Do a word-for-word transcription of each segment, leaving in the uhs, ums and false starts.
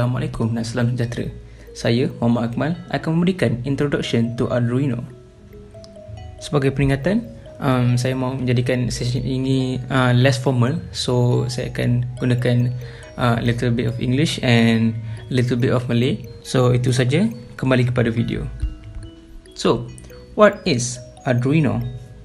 Assalamualaikum dan salam sejahtera. Saya, Muhammad Akmal, akan memberikan Introduction to Arduino. Sebagai peringatan, um, saya mahu menjadikan sesi ini uh, less formal. So, saya akan gunakan a uh, little bit of English and a little bit of Malay. So, itu saja. Kembali kepada video. So, what is Arduino?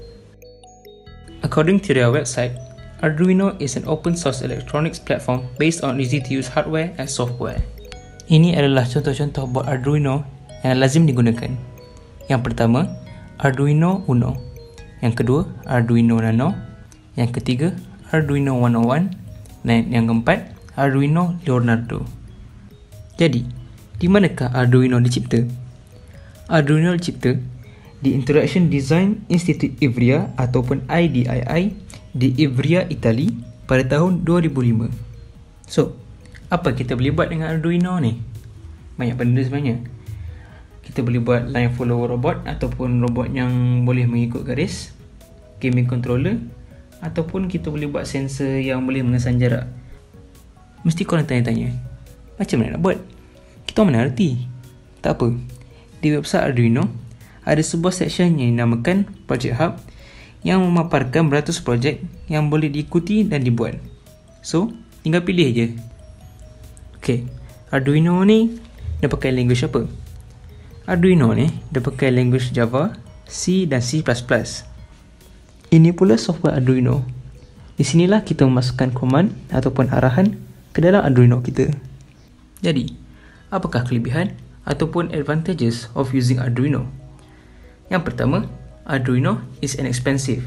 According to their website, Arduino is an open source electronics platform based on easy to use hardware and software. Ini adalah contoh-contoh board Arduino yang lazim digunakan. Yang pertama, Arduino Uno. Yang kedua, Arduino Nano. Yang ketiga, Arduino seratus satu. Dan yang keempat, Arduino Leonardo. Jadi, di manakah Arduino dicipta? Arduino dicipta di Interaction Design Institute Ivrea ataupun I D I I di Ivrea, Itali pada tahun dua ribu lima. So, apa kita boleh buat dengan Arduino ni? Banyak benda sebenarnya. Kita boleh buat line follow robot ataupun robot yang boleh mengikut garis, gaming controller, ataupun kita boleh buat sensor yang boleh mengesan jarak. Mesti korang tanya-tanya, macam mana nak buat? Kita mana erti? Tak apa. Di website Arduino ada sebuah section yang dinamakan Project Hub yang memaparkan beratus projek yang boleh diikuti dan dibuat. So, tinggal pilih je. Okay, Arduino ni dia pakai language apa? Arduino ni dia pakai language Java, C dan C plus plus. Ini pula software Arduino. Di sinilah kita memasukkan command ataupun arahan ke dalam Arduino kita. Jadi, apakah kelebihan ataupun advantages of using Arduino? Yang pertama, Arduino is inexpensive.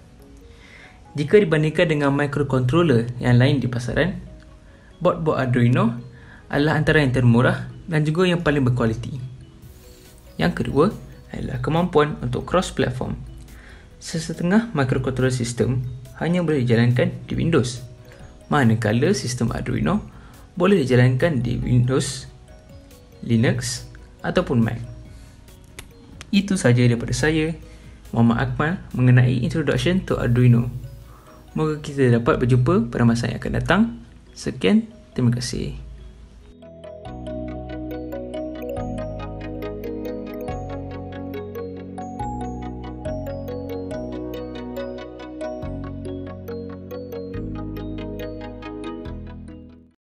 Jika dibandingkan dengan microcontroller yang lain di pasaran, board-board Arduino adalah antara yang termurah dan juga yang paling berkualiti. Yang kedua adalah kemampuan untuk cross-platform. Sesetengah microcontroller system hanya boleh dijalankan di Windows, manakala sistem Arduino boleh dijalankan di Windows, Linux ataupun Mac. Itu saja daripada saya, Muhammad Akmal, mengenai Introduction to Arduino. Moga kita dapat berjumpa pada masa yang akan datang. Sekian, terima kasih.